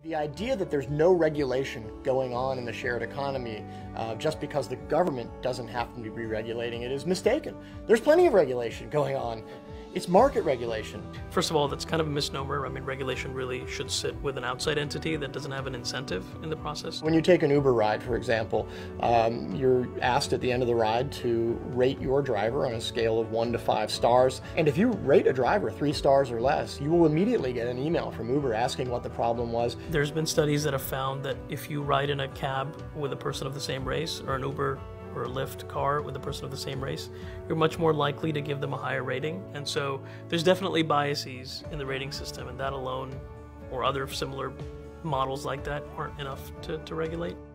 The idea that there's no regulation going on in the shared economy just because the government doesn't happen to be regulating it is mistaken. There's plenty of regulation going on. It's market regulation. First of all, that's kind of a misnomer. I mean, regulation really should sit with an outside entity that doesn't have an incentive in the process. When you take an Uber ride, for example, you're asked at the end of the ride to rate your driver on a scale of 1 to 5 stars. And if you rate a driver 3 stars or less, you will immediately get an email from Uber asking what the problem was. There's been studies that have found that if you ride in a cab with a person of the same race, or an Uber or a Lyft car with a person of the same race, you're much more likely to give them a higher rating. And so there's definitely biases in the rating system, and that alone or other similar models like that aren't enough to regulate.